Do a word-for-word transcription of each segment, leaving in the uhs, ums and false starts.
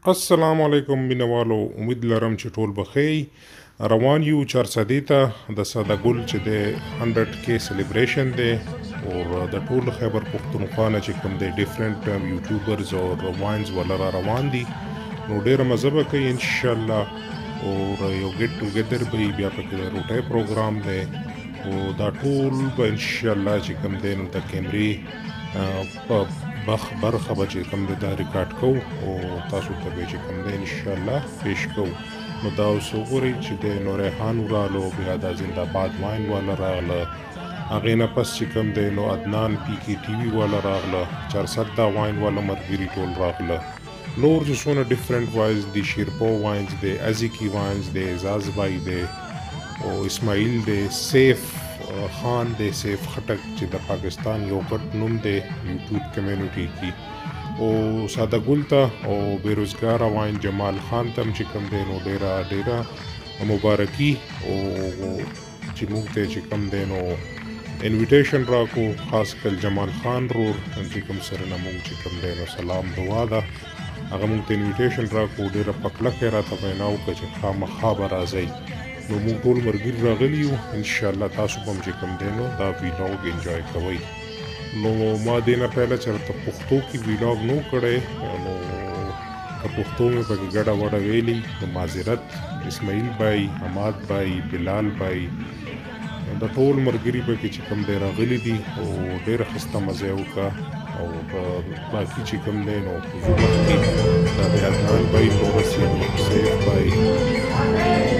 السلام علیکم مینوالو، امید لرم چې ټول بخیر روان یو چارسدې ته د ساده ګل چې د هنډرډ کې سلیبریشن دی او د ټول خیبر پښتونخوا نه چې کوم دی ډیفرنٹ یوټیوبرز او واینز ولا را روان دي نو ډېره مزه به کوي انشاءالله او یو ګیټ ټوګیدر به بیا پکې د روټۍ پروګرام دی او دا ټول به انشاءالله چې کوم دی نو د کیمرې په بخ برخه به چې کوم دی دا ریکارډ کوو او تاسو ته به چې کوم دی انشاءالله پیش کوو. نو دا اوس وګورئ چې د نو ریحان ورالو بیا دا زنده‌باد واین والا راغله، هغې نه پس چې کوم دی نو عدنان پی کې ټي وي والا راغله، چارسده واین والا ملګري ټول راغله، نور چې څونه ډیفرنٹ واینز دي، شیرپو واینز دی، ازیکی واینز دی، اعزاز بای دی او اسماعیل دی، سیف خان دی، سیف خټک چې د پاکستان یو غټ نوم دی یوټیوب کمیونټي کې، او ساده ګل ته او بیروزګاره واین جمال خان ته هم چې کوم دی نو ډېره ډېره مبارکي او چې موږ ته چې کوم دی نو انویټیشن راکو، خاص کر جمال خان رور چې کوم سره نه موږ چې کوم دی نو سلام دعا ده، هغه موږ ته انویټیشن راکو، ډېره پکلکه راته وینا وکړه چې خامخا به راځئ. نو موږ ټول ملګري راغلي یو، انشاءالله تاسو به هم چې کوم دی نو دا ویلاګ انجوای کوئ. نو ما دې نه پهله چېرته پښتو کې ویلاګ نو کړی، نو که پښتو مې پکې ګډه وډه ویلي د معذرت. اسماعیل بای، حماد بای، بلال بای، د ټول ملګري پکې چې کوم دی راغلي دي او ډېره ښایسته مزه یې وکړه او باقي چې کوم دی نو زه مخکې دا د عدنان بای نورسي، سیف بای،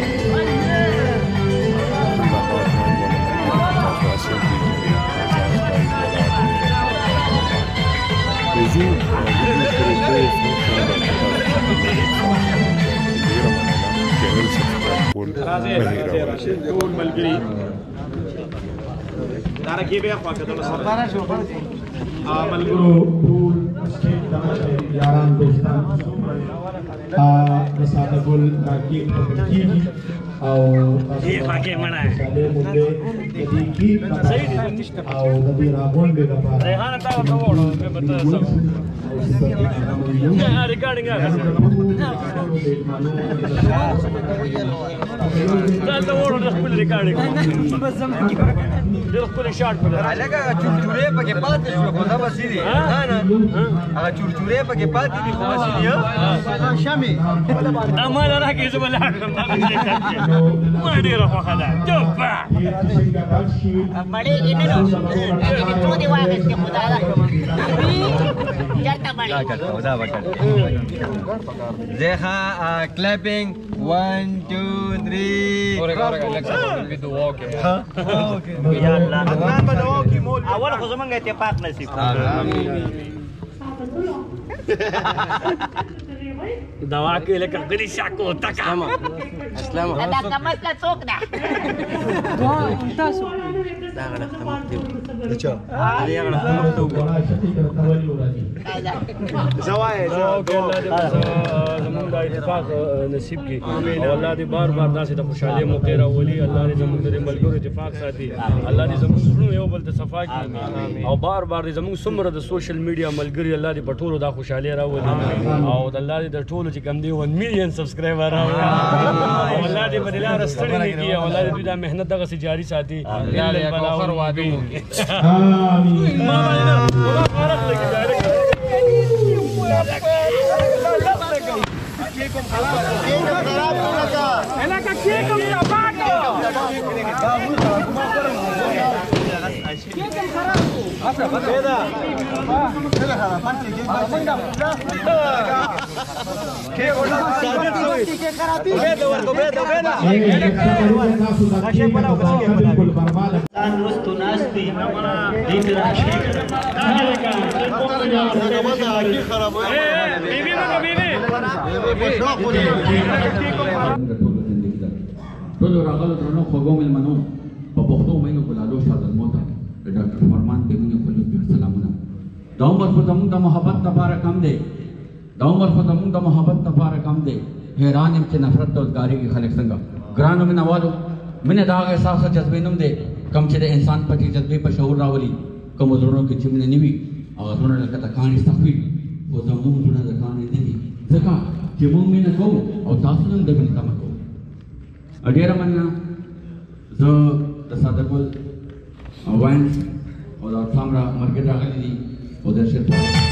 ټول ملګري دا راکې بیا خوا کتل سره ملګرو ټول یاران دوستان د ساده ګل دا کیک پکې کېږي او یې پکې مړه د دې کیک او د دې راغونډې لپاره ریحانه تا ورته وړو به تاسو Yeah, regarding that. That's the word of the regarding. Just put a shot for that. Alaga churchure pa ke paate shwa khoda basiri. Ha na. Aga churchure pa ke paate di khoda basiri. Shami. Amala ra ke zubala. Ma dira kho khada. Joppa. Mare ine no. Ine to di wa ke khoda la. Jalta mare. Khoda bakar. Zeha clapping one two three. Ora ora Alexa we do walk. Ha. Okay. عدنان به دوا کې مول اول خو زمونږ اتفاق نصیب دوا کې لکه غلی شاکو تکا اسلام دا کمسله څوک ده تاسو دا غره خمخ دی دچا دې غره خمخ ته زوای زمونږ د اتفاق نصیب کی او الله دې بار بار داسې د خوشحالۍ موقع راولي، الله دې زمونږ د ملګرو اتفاق ساتي، الله دې زمونږ زړونه یو بل ته صفا کړي او بار بار دې زمونږ څومره د سوشل میډیا ملګري الله دې په ټولو دا خوشحالي راولي او د الله دې د ټولو چې کوم دی ون میلیون سبسکرایبر راولي او الله دې په دې لاره ستړي نه کړي او الله دې دوی دا محنت دغسې جاري ساتي. آخر وعده ټول راغلو درنو خوږو مېلمنو په پښتو مینو ګلالو شاد الموت د ډاکټر فرمان بېمینې خلکو ته سلامونه. دا عمر خو زموږ د محبت لپاره کم دی، دا عمر خو زموږ د محبت لپاره کم دی. حیران یم چې نفرت ته اوزګارېږي خلک څنګه. ګرانو مینهوالو، مینه د هغه احساس او جذبې نوم دی کوم چې د انسان پټې جذبې په شعور راولي. کومو زړونو کې چې مینه نه وي هغه زړونه لکه د کاڼي سخت وي، خو زموږ زړونه د کاڼي نه دي، ځکه چې چې موږ مینه کوو او تاسو هم د مینې تمه کوو. ډېره مننه. زه د ساده ګل وینس او د څومره ملګري راغلي دي او د شرکت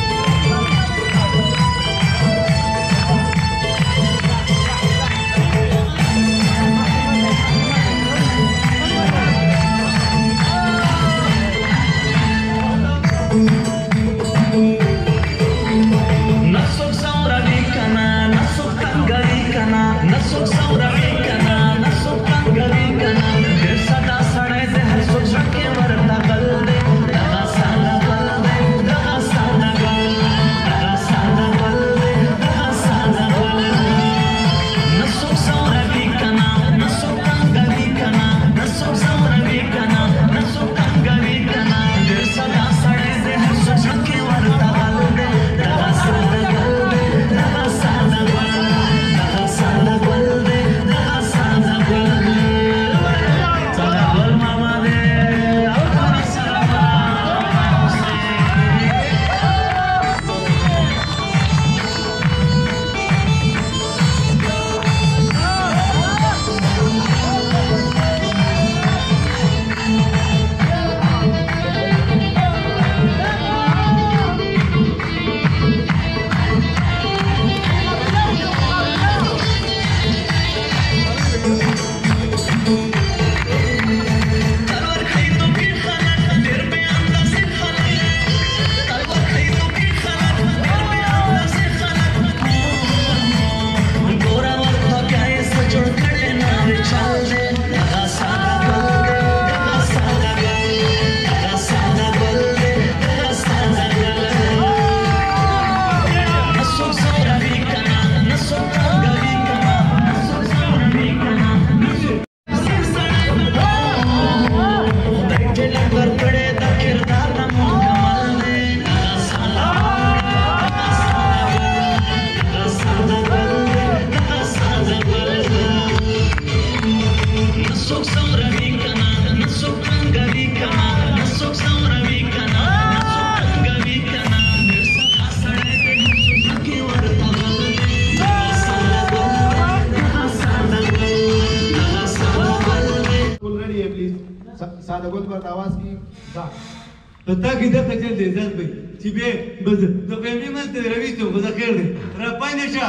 Tetapi dia kecil deh, jangan be. Cibe, beza. Tapi ini mesti revis tu, beza kira deh. Rapai nesha.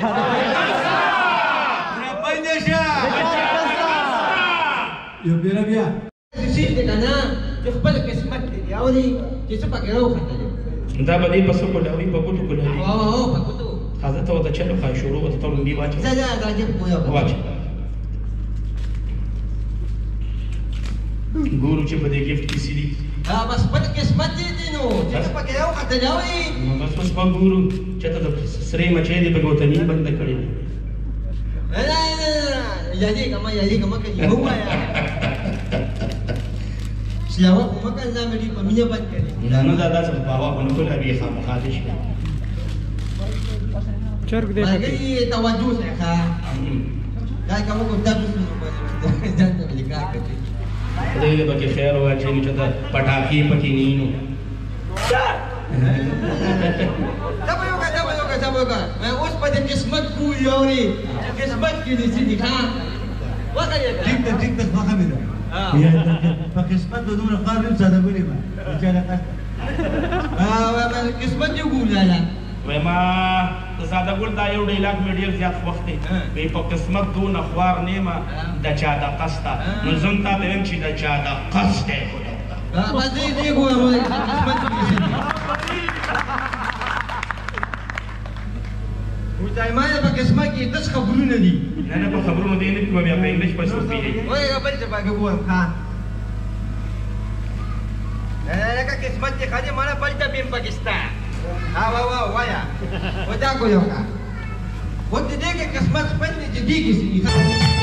Rapai nesha. Yo biar biar. Sisi dekana, cepat kesmat dia. Awalnya, cepat pakai rau kata dia. دا به دې په څه کولاوي په ګوتو کولاوي او او په ګوتو حضرت ته ورته چلو ښایي شروع ورته تړندي واچوه ځه ځه راځه پوهه واچوه ګورو چې په دې ګفټ کې څه دي بس پټ قسمت دي نو چې پکې راو کته جاوي نو بس اوس په ګورو چې ته د سرې مچې دې په ګوتنی بند کړې نه یادې کما یادې کما کې یو وایا سیاوه کومه کنه مې په مینه باندې کړې نه نه دا داسې په هوا باندې کولاوي خامخا دې شي چرګ دې پکې توجه ښه دا کومه کو تاسو نو باندې ځان ته لیکا کوي خدای دې پکې خیر واچوي چې دا پټاکي پکې نه نو دا به یو کا دا به یو کا دا به یو کا اوس په دې قسمت کو یوري قسمت کې دې چې ښه وکړه ټیک ته ټیک ته ښه مې ده یا په قسمت د دومره قابل ساده ګوري ما چې نه کا ا قسمت یو ګولاله وما زاده ګل دا یو ډیلاګ مې ډیر زیات وخت دی وی په قسمت دون اخبار نیمه د چا د قسطه نو زم تا به هم چې د چا د قسطه ها بس دې دې ګوره قسمت دې وای ما په قسمت کې داس خبرونه دي نه نه په خبرونو دي نه په بیا په انګلیش په سوفي دي وای خبر څه پاګه ګورم ښا نه کا قسمت کې خاله مانا پلتا بیم پاکستان ها وا وا وایا ودا کو یو کا وته دې کې قسمت پنځه دې کې